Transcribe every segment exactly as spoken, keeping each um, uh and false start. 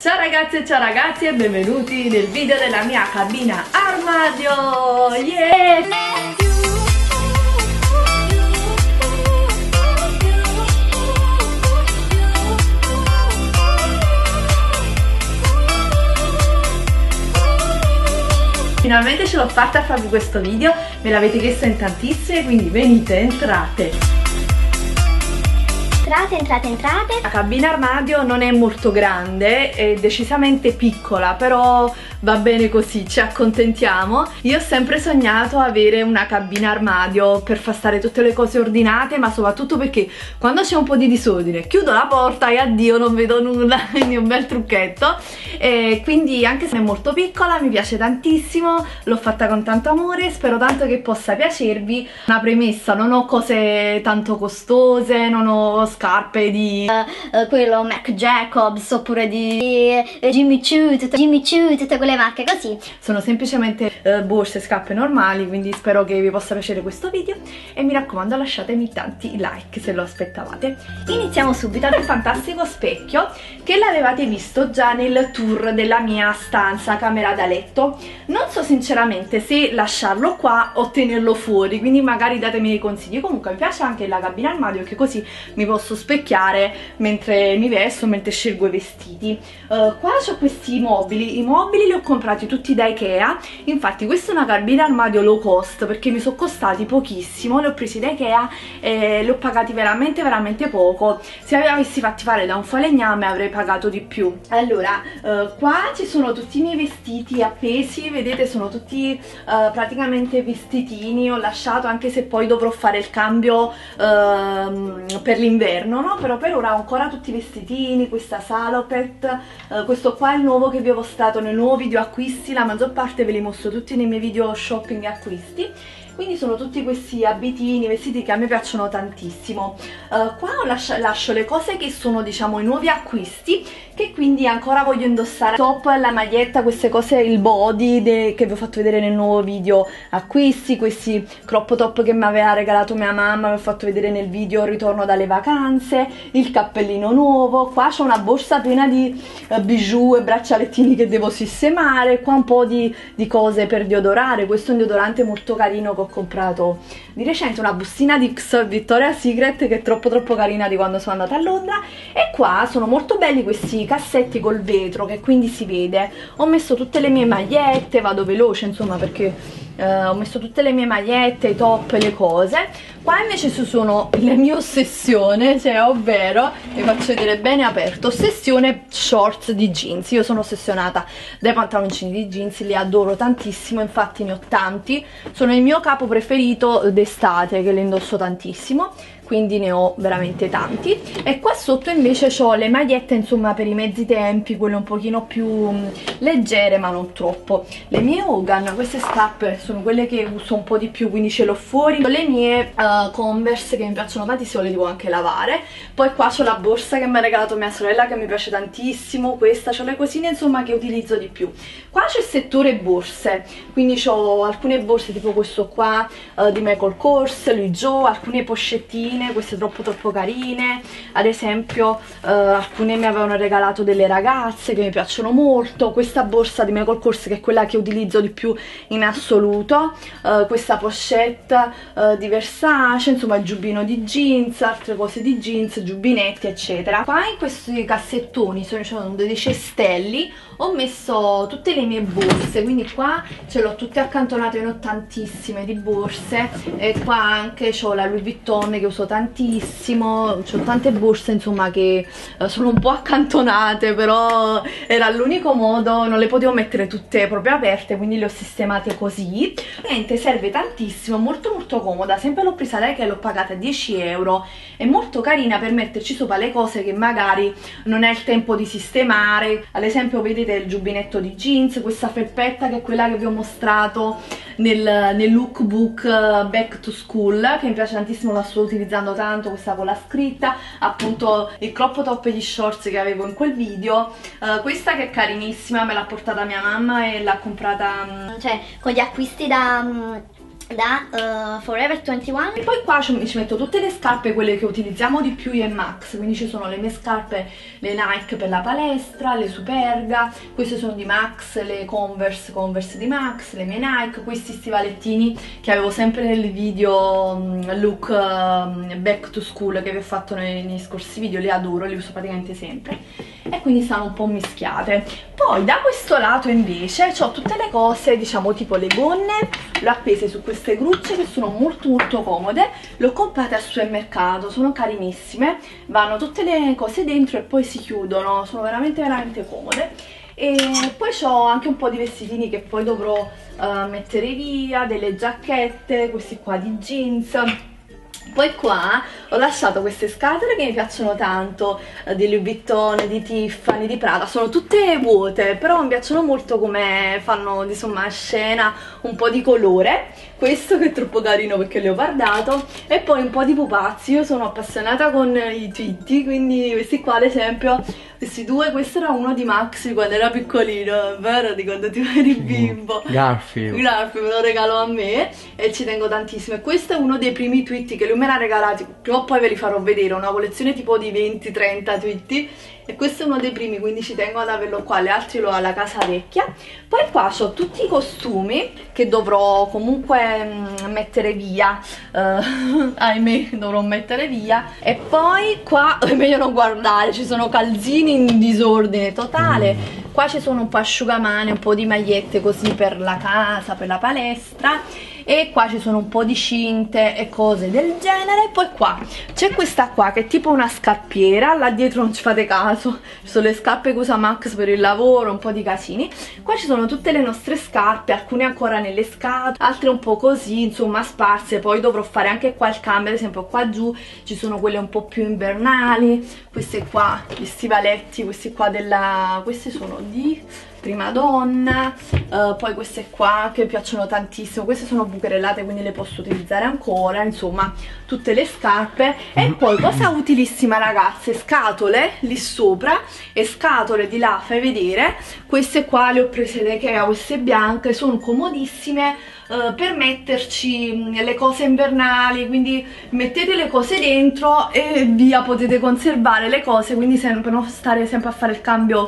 Ciao ragazze e ciao ragazzi e benvenuti nel video della mia cabina armadio! Yeah! Finalmente ce l'ho fatta a farvi questo video, me l'avete chiesto in tantissime, quindi venite, entrate! Entrate, entrate, entrate. La cabina armadio non è molto grande, è decisamente piccola, però va bene così, ci accontentiamo. Io ho sempre sognato avere una cabina armadio per far stare tutte le cose ordinate, ma soprattutto perché quando c'è un po' di disordine chiudo la porta e addio, non vedo nulla, quindi un bel trucchetto. E quindi anche se è molto piccola mi piace tantissimo, l'ho fatta con tanto amore, spero tanto che possa piacervi. Una premessa: non ho cose tanto costose, non ho scarpe di uh, uh, quello Marc Jacobs oppure di uh, Jimmy Choo, tutte, Jimmy Choo, tutte quelle marche così. Sono semplicemente uh, borse e scarpe normali, quindi spero che vi possa piacere questo video e mi raccomando lasciatemi tanti like se lo aspettavate. Iniziamo subito dal fantastico specchio che l'avevate visto già nel tour della mia stanza camera da letto. Non so sinceramente se lasciarlo qua o tenerlo fuori, quindi magari datemi dei consigli. Comunque mi piace anche la cabina armadio, che così mi posso specchiare mentre mi vesto, mentre scelgo i vestiti. Uh, qua ho questi mobili, i mobili li ho comprati tutti da Ikea, infatti questa è una cabina armadio low cost perché mi sono costati pochissimo, li ho presi da Ikea e li ho pagati veramente veramente poco. Se li avessi fatti fare da un falegname avrei pagato di più. Allora, uh, qua ci sono tutti i miei vestiti appesi, vedete, sono tutti uh, praticamente vestitini, ho lasciato, anche se poi dovrò fare il cambio uh, per l'inverno, no? Però per ora ho ancora tutti i vestitini, questa salopette, uh, questo qua è il nuovo che vi ho mostrato nei nuovi video acquisti, la maggior parte ve li mostro tutti nei miei video shopping e acquisti. Quindi sono tutti questi abitini, vestiti che a me piacciono tantissimo. Uh, qua lascio, lascio le cose che sono, diciamo, i nuovi acquisti, che quindi ancora voglio indossare. Top, la maglietta, queste cose, il body che vi ho fatto vedere nel nuovo video acquisti, questi crop top che mi aveva regalato mia mamma, vi ho fatto vedere nel video ritorno dalle vacanze, il cappellino nuovo. Qua c'ho una borsa piena di uh, bijou e braccialettini che devo sistemare. Qua un po' di, di cose per deodorare. Questo è un deodorante molto carino che ho comprato di recente, una bustina di X Victoria's Secret che è troppo troppo carina, di quando sono andata a Londra. E qua sono molto belli questi cassetti col vetro che quindi si vede. Ho messo tutte le mie magliette, vado veloce insomma perché Uh, ho messo tutte le mie magliette, i top, le cose. Qua invece ci sono la mia ossessione, cioè ovvero, vi faccio vedere bene aperto, ossessione shorts di jeans. Io sono ossessionata dai pantaloncini di jeans, li adoro tantissimo, infatti ne ho tanti, sono il mio capo preferito d'estate, che li indosso tantissimo, quindi ne ho veramente tanti. E qua sotto invece ho le magliette, insomma, per i mezzi tempi, quelle un pochino più um, leggere ma non troppo. Le mie Hogan, queste scarpe sono quelle che uso un po' di più, quindi ce l'ho fuori. Le mie uh, Converse che mi piacciono tantissimo, le devo anche lavare. Poi qua c'ho la borsa che mi ha regalato mia sorella, che mi piace tantissimo, questa, c'ho le cosine insomma che utilizzo di più. Qua c'è il settore borse, quindi ho alcune borse tipo questo qua uh, di Michael Kors, Louis Vuitton, alcune pochettine, queste troppo troppo carine. Ad esempio uh, alcune mi avevano regalato delle ragazze che mi piacciono molto. Questa borsa di Michael Kors che è quella che utilizzo di più in assoluto, uh, questa pochette uh, di Versace, insomma il giubbino di jeans, altre cose di jeans, giubbinetti eccetera. Qua in questi cassettoni sono, sono dei cestelli, ho messo tutte le mie borse, quindi qua ce l'ho tutte accantonate, ne ho tantissime di borse. E qua anche ho la Louis Vuitton che uso tantissimo, ho tante borse insomma che uh, sono un po' accantonate, però era l'unico modo, non le potevo mettere tutte proprio aperte, quindi le ho sistemate così. Niente, serve tantissimo, molto molto comoda, sempre l'ho presa lei che l'ho pagata dieci euro, è molto carina per metterci sopra le cose che magari non è il tempo di sistemare. Ad esempio vedete il giubbinetto di jeans, questa felpetta che è quella che vi ho mostrato nel, nel lookbook uh, Back to School, che mi piace tantissimo, la sto utilizzando tanto, questa con la scritta, appunto il crop top e gli shorts che avevo in quel video. Uh, questa che è carinissima, me l'ha portata mia mamma e l'ha comprata um, cioè con gli acquisti da... Um... da uh, Forever ventuno. E poi qua ci, ci metto tutte le scarpe, quelle che utilizziamo di più io e Max, quindi ci sono le mie scarpe, le Nike per la palestra, le Superga, queste sono di Max, le Converse, Converse di Max, le mie Nike, questi stivalettini che avevo sempre nel video um, look um, back to school che vi ho fatto nei, nei scorsi video, li adoro, li uso praticamente sempre e quindi stanno un po' mischiate. Poi da questo lato invece ho tutte le cose, diciamo tipo le gonne, le ho appese su queste grucce che sono molto molto comode, le ho comprate al supermercato, sono carinissime, vanno tutte le cose dentro e poi si chiudono, sono veramente veramente comode. E poi ho anche un po' di vestitini che poi dovrò uh, mettere via, delle giacchette, questi qua di jeans. Poi qua ho lasciato queste scatole che mi piacciono tanto, eh, di Louis Vuitton, di Tiffany, di Prada, sono tutte vuote, però mi piacciono molto come fanno insomma scena, un po' di colore, questo che è troppo carino perché l'ho guardato, e poi un po' di pupazzi, io sono appassionata con i tweety, quindi questi qua ad esempio, questi due, questo era uno di Max di quando era piccolino, vero? Di quando ti eri bimbo. Garfield. Garfield, me lo regalò a me e ci tengo tantissimo, e questo è uno dei primi tweety che lui me l'ha regalati, prima o poi ve li farò vedere, una collezione tipo di venti trenta tweety e questo è uno dei primi, quindi ci tengo ad averlo qua, le altre l'ho alla casa vecchia. Poi qua ho tutti i costumi che dovrò comunque mh, mettere via, uh, ahimè dovrò mettere via, e poi qua è meglio non guardare, ci sono calzini in disordine totale. Qua ci sono un po' asciugamani, un po' di magliette così per la casa, per la palestra, e qua ci sono un po' di cinte e cose del genere. Poi qua c'è questa qua che è tipo una scarpiera, là dietro non ci fate caso, ci sono le scarpe che usa Max per il lavoro, un po' di casini. Qua ci sono tutte le nostre scarpe, alcune ancora nelle scatole, altre un po' così, insomma sparse. Poi dovrò fare anche qua il cambio, ad esempio qua giù ci sono quelle un po' più invernali, queste qua, gli stivaletti, questi qua della... questi sono di Prima Donna, uh, poi queste qua che mi piacciono tantissimo, queste sono bucherellate quindi le posso utilizzare ancora, insomma tutte le scarpe. E poi cosa utilissima ragazze, scatole lì sopra e scatole di là, fai vedere, queste qua le ho prese da Ikea, queste bianche, sono comodissime uh, per metterci le cose invernali, quindi mettete le cose dentro e via, potete conservare le cose, quindi sempre, per non stare sempre a fare il cambio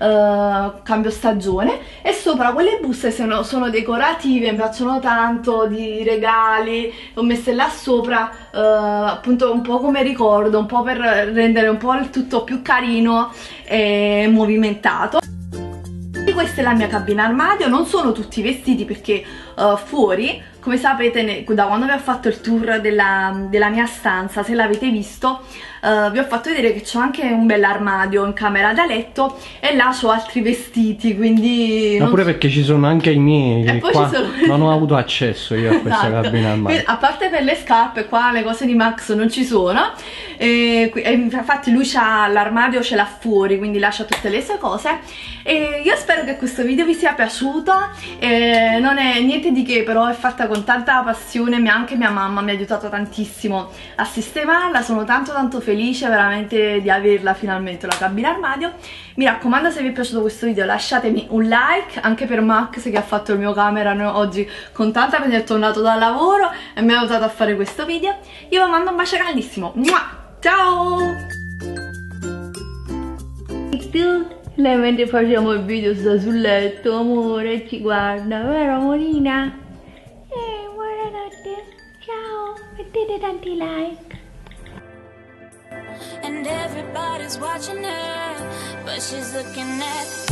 Uh, cambio stagione. E sopra quelle buste sono, sono decorative, mi piacciono tanto, di regali, ho messe là sopra uh, appunto un po' come ricordo, un po' per rendere un po' il tutto più carino e movimentato. Questa è la mia cabina armadio, non sono tutti vestiti perché uh, fuori, come sapete, da quando vi ho fatto il tour della, della mia stanza, se l'avete visto, uh, vi ho fatto vedere che c'ho anche un bell'armadio in camera da letto e là c'ho altri vestiti, quindi... Ma pure perché ci sono anche i miei, e poi qua ci sono... non ho avuto accesso io a questa esatto. cabina armadio. A parte per le scarpe, qua le cose di Max non ci sono, e, e infatti lui c'ha l'armadio, ce l'ha fuori, quindi lascia tutte le sue cose. E io spero che questo video vi sia piaciuto, e non è niente di che, però è fatta con tanta passione, anche mia mamma mi ha aiutato tantissimo a sistemarla, sono tanto tanto felice veramente di averla finalmente la cabina armadio. Mi raccomando, se vi è piaciuto questo video lasciatemi un like, anche per Max che ha fatto il mio camera oggi con tanta perché è tornato dal lavoro e mi ha aiutato a fare questo video. Io vi mando un bacio grandissimo, ciao! Lei mentre facciamo il video sta sul letto, amore, e ci guarda, vero amorina? Eh, buonanotte, ciao, mettete tanti like. And everybody's watching her, but she's looking at